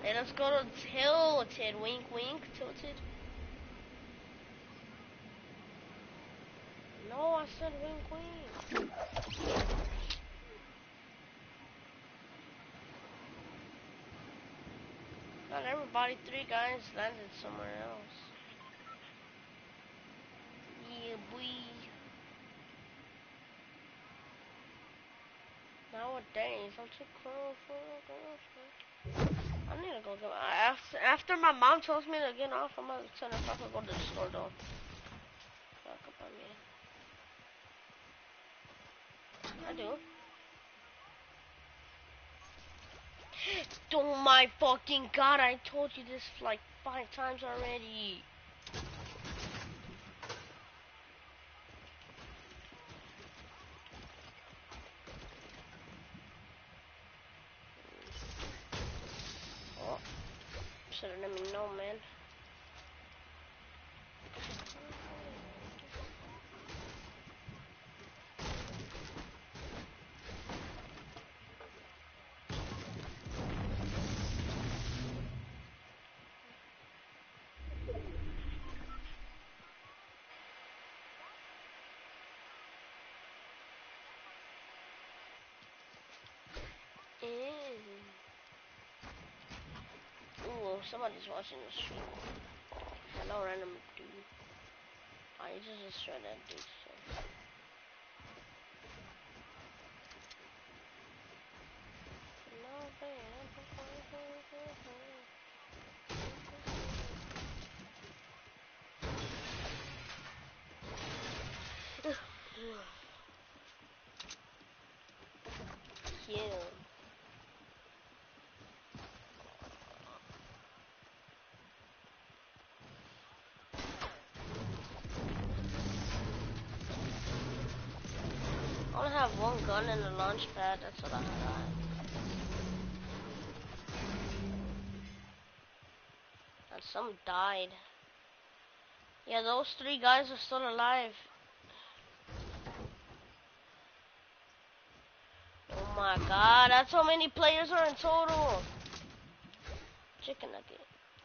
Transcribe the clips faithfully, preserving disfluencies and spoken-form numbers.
Hey, let's go to Tilted. Wink, wink. Tilted. No, I said wink, wink. Not everybody. Three guys landed somewhere else. Yeah, boy. Nowadays, I'm too cool for girls. I need to go get my, after, after my mom tells me to get off, I'm gonna send her if I can go to the store though. Fuck up on me. I do. Oh my fucking god, I told you this like five times already. Oh, should've let me know, man. Ooh, somebody's watching the stream. Hello, random dude. I just destroyed that dude. So. Yeah. I only have one gun and a launch pad, that's what I have. And some died. Yeah, those three guys are still alive. Oh my god, that's how many players are in total. Chicken nugget.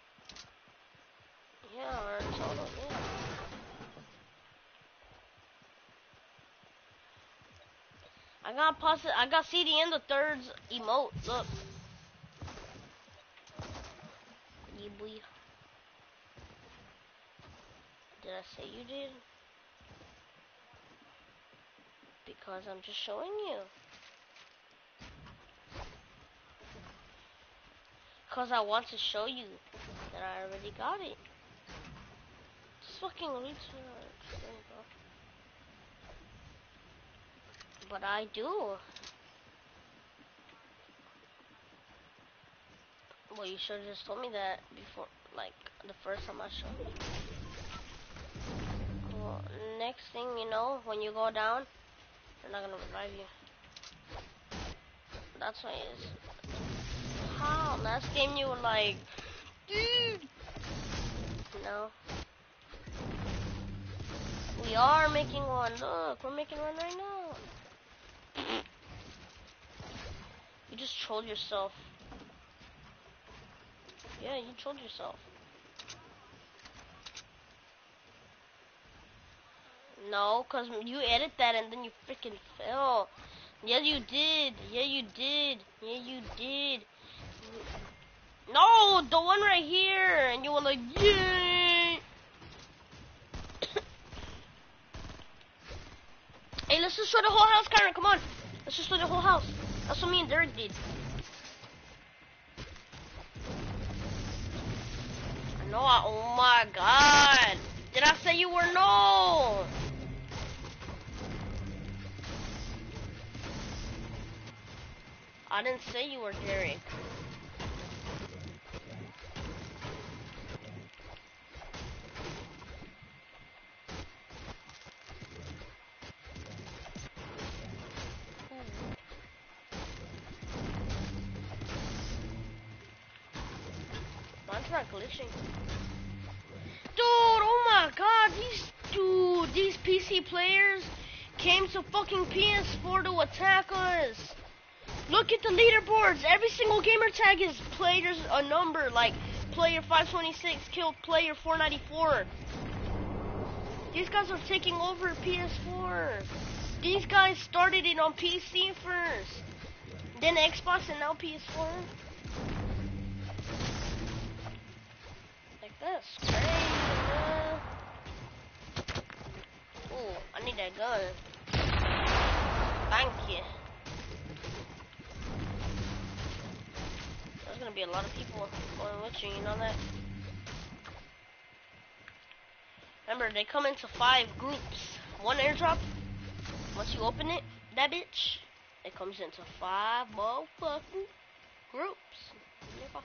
Yeah, are in total, yeah. I got posi- I got C D in the thirds emote, look. Yeah, boy. Did I say you did? Because I'm just showing you. Because I want to show you that I already got it. Just fucking retard. There you go. But I do. Well, you should have just told me that before, like, the first time I showed you. Well, next thing you know, when you go down, they're not gonna revive you. That's why it is. How? Last game you were like, dude. No. We are making one. Look, we're making one right now. You just trolled yourself. Yeah, you trolled yourself. No, cause you edit that and then you freaking fell. Yeah, you did. Yeah, you did. Yeah, you did. No, the one right here, and you were like, yeah. Hey, let's destroy the whole house, Kyron. Come on, let's destroy the whole house. That's what me and Derek did. No, I, oh my god. Did I say you were no? I didn't say you were Derek. Mine's not glitching. Dude, oh my god, these dude, these P C players came to fucking P S four to attack us. Look at the leaderboards. Every single gamer tag is players a number, like player five twenty-six killed player four ninety-four. These guys are taking over P S four. These guys started it on P C first, then Xbox, and now P S four. Like that's crazy, man. Ooh, I need that gun. Thank you. There's gonna be a lot of people going with you, you know that? Remember, they come into five groups. One airdrop, once you open it, that bitch, it comes into five motherfucking groups. Nigga.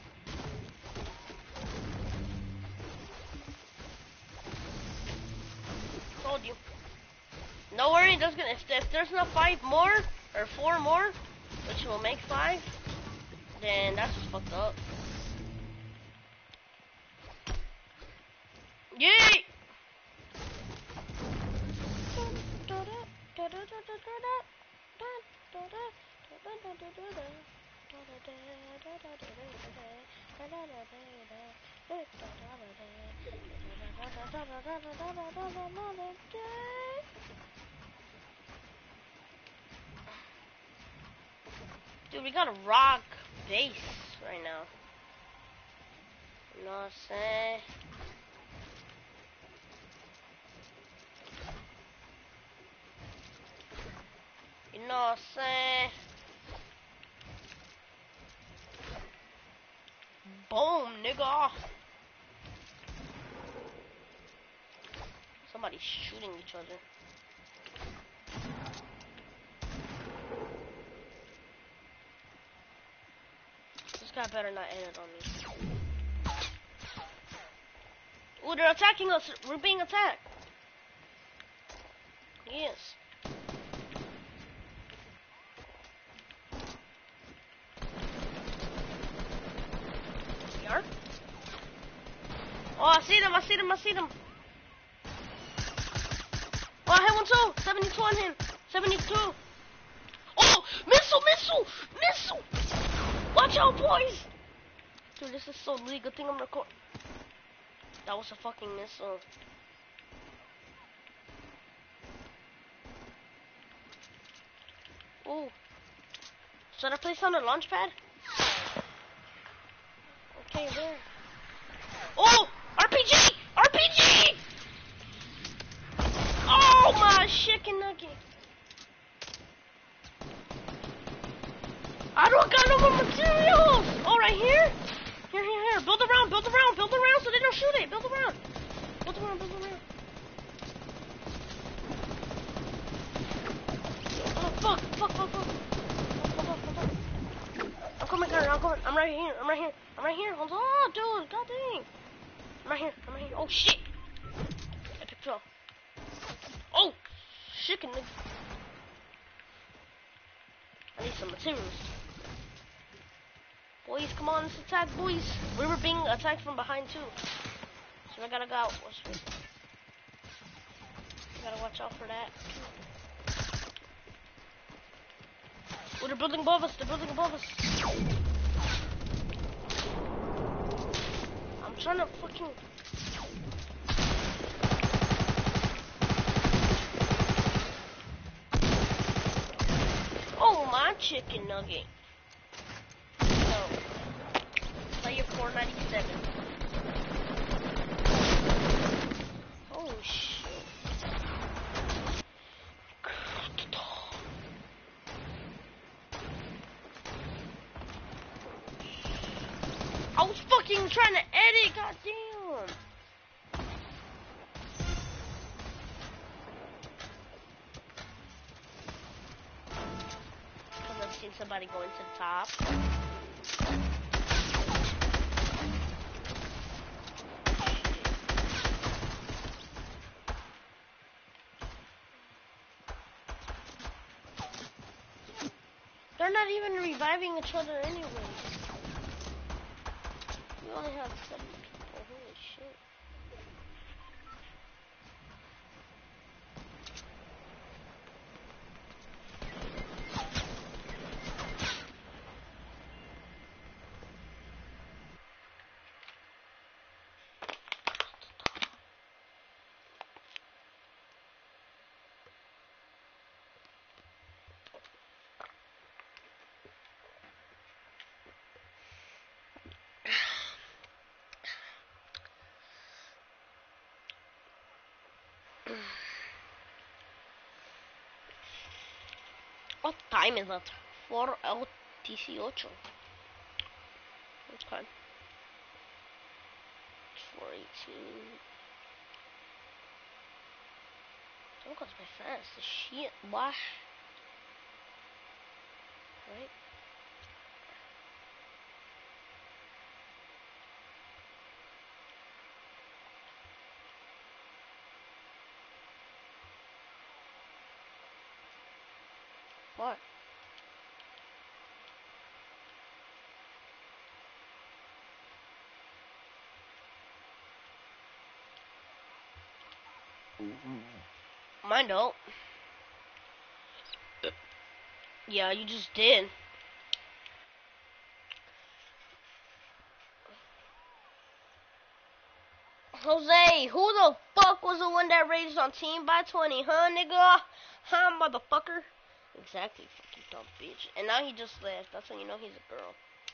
Told you. No worry, there's gonna, if, if there's not five more, or four more, which will make five, then that's just fucked up. Yay! Dude, we got a rock base right now. You know what I'm saying? You know what I'm saying? Boom, nigga. Somebody's shooting each other. This guy better not edit on me. Ooh, they're attacking us. We're being attacked. Yes. Yarp. Oh, I see them. I see them. I see them. Oh, I hit one too. seventy-two on him. seventy-two. Oh, missile, missile, missile. Watch out, boys. Dude, this is so legal. Good thing I'm recording. That was a fucking missile. Ooh. Should I place on the launch pad? Okay, there. Oh! R P G! R P G! Oh my chicken nugget! I don't got no more materials! Oh, right here? Here, here, here. Build around, build around, build around so they don't shoot it. Build around. Build around, build around. Oh, fuck, fuck, fuck, fuck. Fuck, fuck, fuck, fuck. I'm coming, Connor, I'm coming. I'm right here, I'm right here. I'm right here. Hold on, dude. God dang. I'm right here, I'm right here. Oh, shit. Epic fail. Oh, chicken nigga. I need some materials. Boys, come on, let's attack, boys. We were being attacked from behind, too. So I gotta go out. Gotta watch out for that. Oh, they're building above us. They're building above us. I'm trying to fucking... Oh, my chicken nugget. No. Player four ninety-seven. Oh, shit. I was fucking trying to edit, goddamn. Because I've seen somebody going to the top. They're not even reviving each other anyway. We only have seven people. Holy shit. What time is it? four dieciocho. Okay. It's four eighteen. Don't go by fast. The shit, boy. Right? What? Mine don't. Yeah, you just did. Jose, who the fuck was the one that raised on team by twenty, huh, nigga? Huh, motherfucker? Exactly, fucking dumb bitch. And now he just left. That's when you know he's a girl.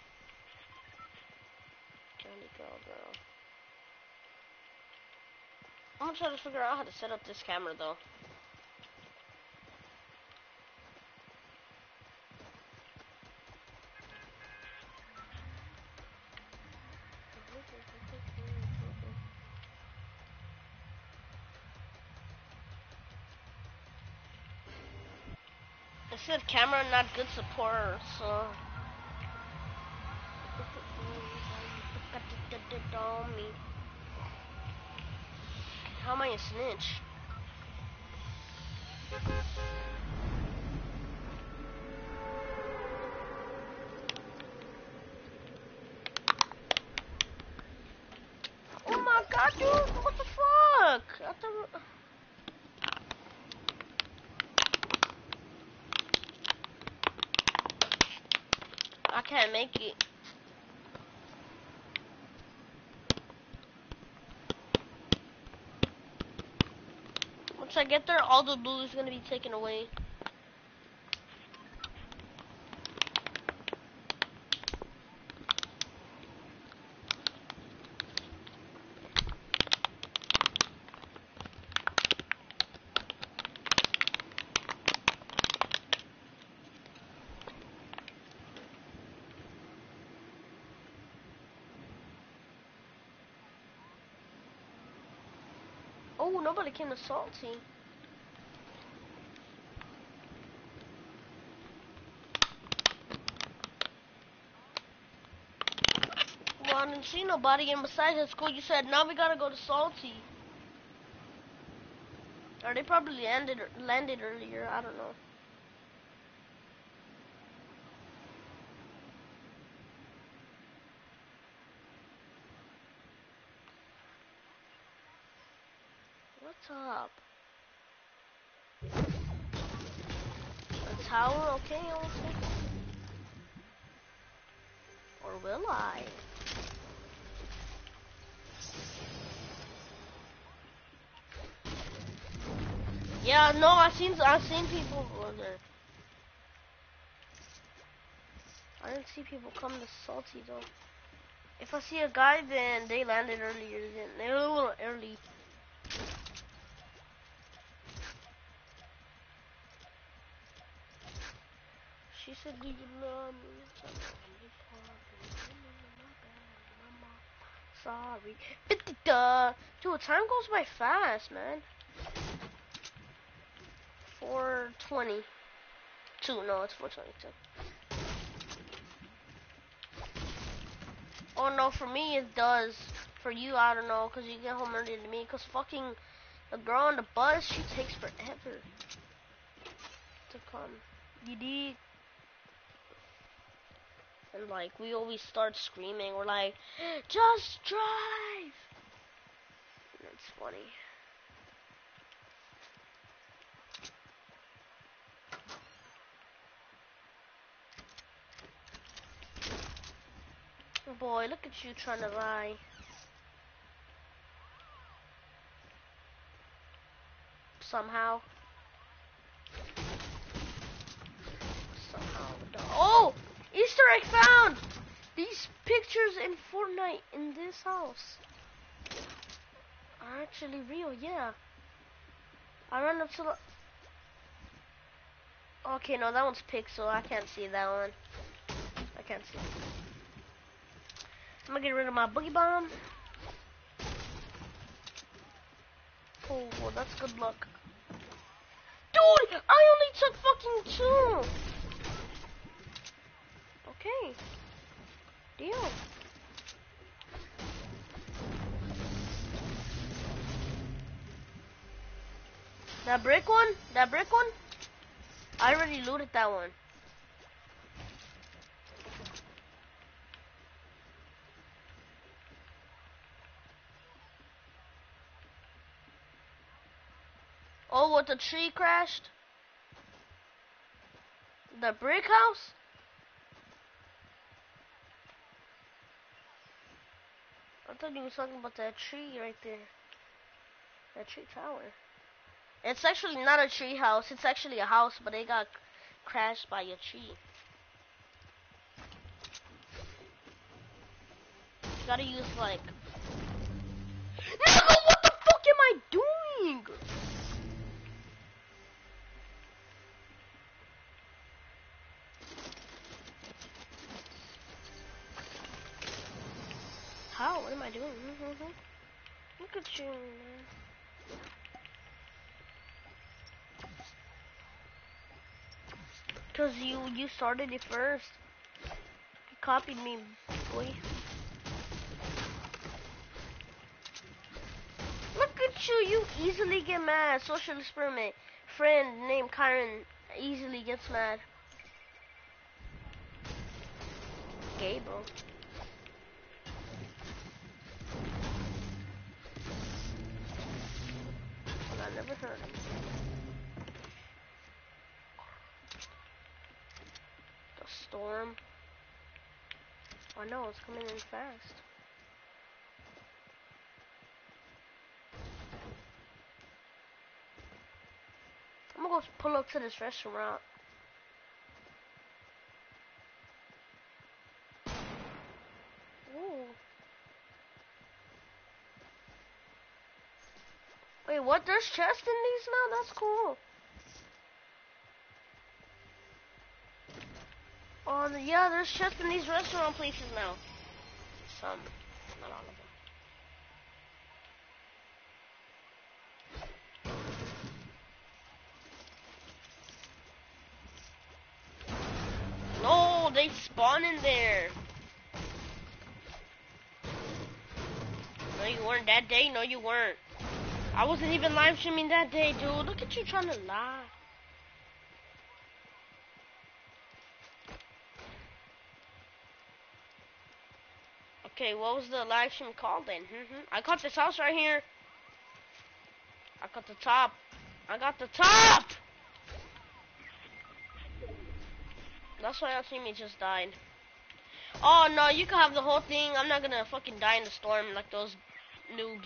Candy girl, girl. I'm gonna try to figure out how to set up this camera, though. It said camera not good support, so. How am I a snitch? Oh my god, dude! What the fuck? I thought... I can't make it. Once I get there, all the loot is gonna be taken away. Oh, nobody came to Salty. Well, I didn't see nobody, and besides at school, you said, now we gotta go to Salty. Or they probably landed, landed earlier, I don't know. What's up? A tower, okay, I'll take it. Or will I? Yeah, no, I've seen, I've seen people go there. I didn't see people come to Salty though. If I see a guy, then they landed earlier. Then they're a little early. She said, "Do you love me?" Sorry. Duh. Dude, time goes by fast, man. four twenty-two. No, it's four twenty-two. Oh no, for me it does. For you, I don't know, cause you get home earlier than me. Cause fucking the girl on the bus, she takes forever to come. You dig? And like we always start screaming. We're like, just drive. And it's funny. Boy, look at you trying to lie. Somehow. Somehow. Oh! Easter egg found! These pictures in Fortnite in this house are actually real, yeah. I ran up to the... Okay, no, that one's pixel. I can't see that one. I can't see. I'm gonna get rid of my boogie bomb. Oh, well, that's good luck. Dude, I only took fucking two. Okay. Deal. That brick one? That brick one? I already looted that one. Oh, what, the tree crashed? The brick house? I thought you were talking about that tree right there. That tree tower. It's actually not a tree house. It's actually a house, but it got crashed by a tree. You gotta use like... Nigga, what the fuck am I doing? How? What am I doing? Mm-hmm. Look at you, man. Cause you you started it first. You copied me, boy. Look at you. You easily get mad. Social experiment. Friend named Kyron easily gets mad. Gay, bro. I never heard him. The storm. I know, it's coming in fast. I'm gonna go pull up to this restaurant. Ooh. Wait, what? There's chests in these now? That's cool. Oh, yeah, there's chests in these restaurant places now. Some, not all of them. No, they spawn in there. No, you weren't that day. No, you weren't. I wasn't even live streaming that day, dude. Look at you trying to lie. Okay, what was the live stream called then? Mm-hmm. I got this house right here. I got the top. I got the top! That's why I think me just died. Oh, no, you can have the whole thing. I'm not gonna fucking die in the storm like those noobs.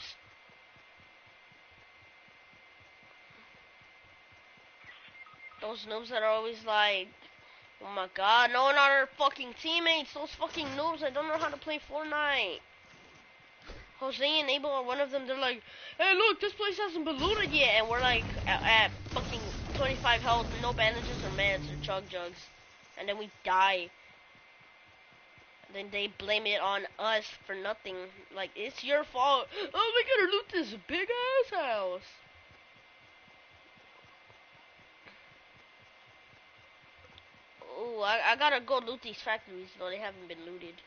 Those noobs that are always like, oh my god, no, not our fucking teammates. Those fucking noobs that don't know how to play Fortnite. Jose and Abel are one of them. They're like, hey, look, this place hasn't been looted yet. And we're like, at, at fucking twenty-five health, no bandages or meds or chug jugs. And then we die. And then they blame it on us for nothing. Like, it's your fault. Oh, we gotta loot this big ass house. Oh, I, I gotta go loot these factories, though they haven't been looted.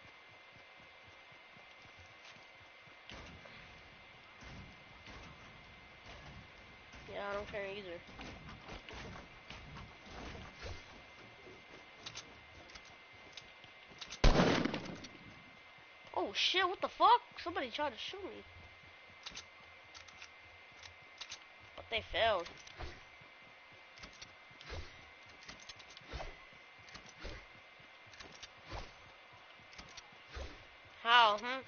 Yeah, I don't care either. Oh shit, what the fuck? Somebody tried to shoot me. But they failed. How, hmm?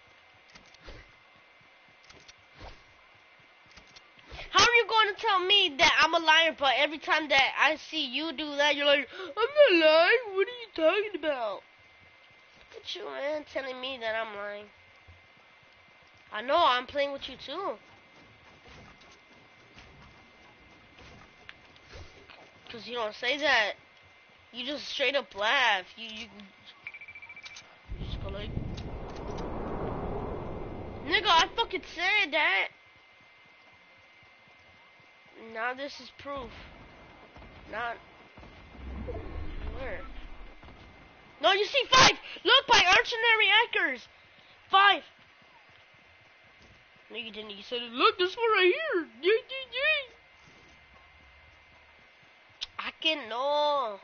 How are you going to tell me that I'm a liar, but every time that I see you do that, you're like, I'm not lying, what are you talking about? Look at you, man, telling me that I'm lying. I know, I'm playing with you too. Cause you don't say that. You just straight up laugh. You you, you just go like, nigga, I fucking said that. Now this is proof. Not where? No, you see five. Look, by archionary anchors. Five. No, you didn't. You said, look, this one right here. Yeah, yeah, yeah. I can know.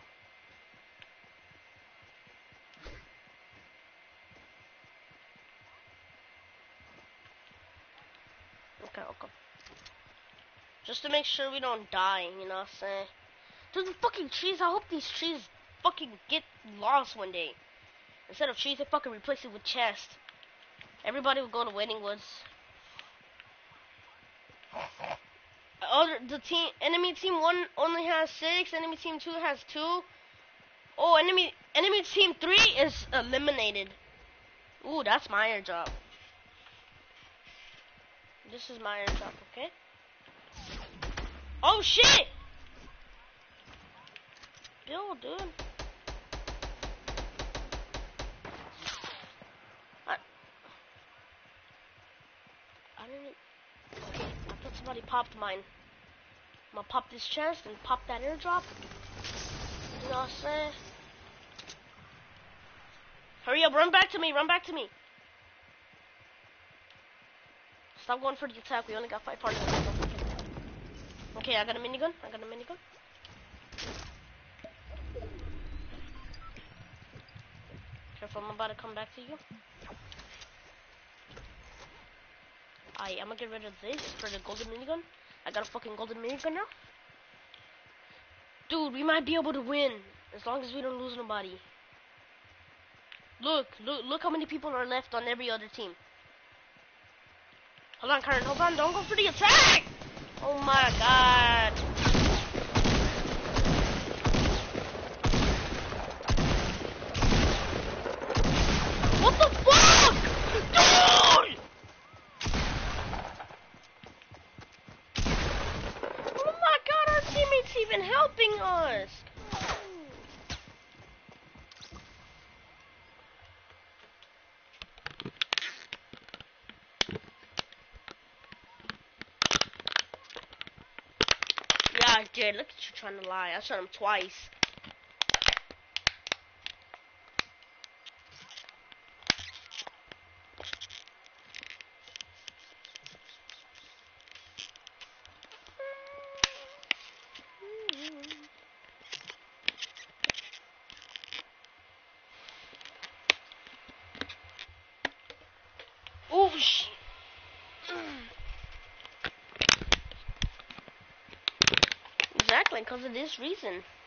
Okay, okay. Just to make sure we don't die, you know what I'm saying? There's the fucking trees. I hope these trees fucking get lost one day. Instead of trees, they fucking replace it with chests. Everybody will go to Wedding Woods. Other the team, enemy team one only has six. Enemy team two has two. Oh, enemy enemy team three is eliminated. Ooh, that's my airdrop. This is my airdrop, okay? Oh shit! Yo, dude. I, I didn't. Okay, I thought somebody popped mine. I'm gonna pop this chest and pop that airdrop. You know what I'm saying? Hurry up, run back to me, run back to me. Stop going for the attack, we only got five parts. Okay, I got a minigun, I got a minigun. Careful, I'm about to come back to you. Alright, I'm gonna get rid of this for the golden minigun. I got a fucking golden minigun now. Dude, we might be able to win as long as we don't lose nobody. Look, look, look how many people are left on every other team. Hold on, Karen, hold on, don't go for the attack! Oh my god. What the fuck? Dude! Oh my god, our teammates even helping us. Yeah, I did. Look at you trying to lie. I shot him twice. Oh, shit. Exactly, because of this reason.